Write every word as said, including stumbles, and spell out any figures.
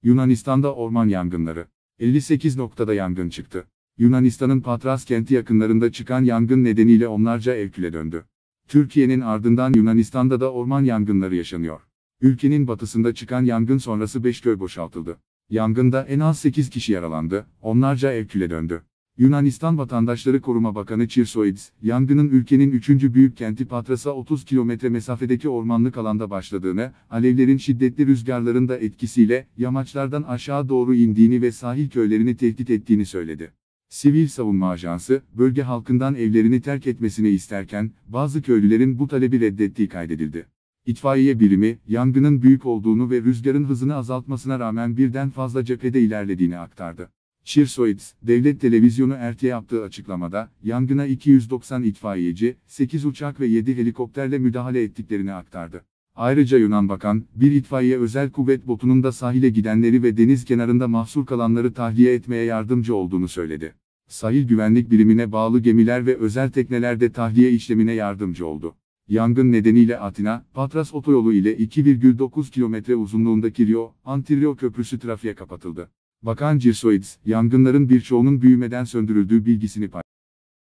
Yunanistan'da orman yangınları. elli sekiz noktada yangın çıktı. Yunanistan'ın Patras kenti yakınlarında çıkan yangın nedeniyle onlarca ev küle döndü. Türkiye'nin ardından Yunanistan'da da orman yangınları yaşanıyor. Ülkenin batısında çıkan yangın sonrası beş köy boşaltıldı. Yangında en az sekiz kişi yaralandı, onlarca ev küle döndü. Yunanistan Vatandaşları Koruma Bakanı Chrysoides, yangının ülkenin üçüncü büyük kenti Patras'a otuz kilometre mesafedeki ormanlık alanda başladığını, alevlerin şiddetli rüzgarların da etkisiyle yamaçlardan aşağı doğru indiğini ve sahil köylerini tehdit ettiğini söyledi. Sivil Savunma Ajansı, bölge halkından evlerini terk etmesini isterken, bazı köylülerin bu talebi reddettiği kaydedildi. İtfaiye birimi, yangının büyük olduğunu ve rüzgarın hızını azaltmasına rağmen birden fazla cephede ilerlediğini aktardı. Chrysoides, devlet televizyonu R T'ye yaptığı açıklamada, yangına iki yüz doksan itfaiyeci, sekiz uçak ve yedi helikopterle müdahale ettiklerini aktardı. Ayrıca Yunan Bakan, bir itfaiye özel kuvvet botunun da sahile gidenleri ve deniz kenarında mahsur kalanları tahliye etmeye yardımcı olduğunu söyledi. Sahil güvenlik birimine bağlı gemiler ve özel tekneler de tahliye işlemine yardımcı oldu. Yangın nedeniyle Atina, Patras otoyolu ile iki virgül dokuz kilometre uzunluğundaki Rio-Antirrio köprüsü trafiğe kapatıldı. Bakan Chrysoides, yangınların birçoğunun büyümeden söndürüldüğü bilgisini paylaştı.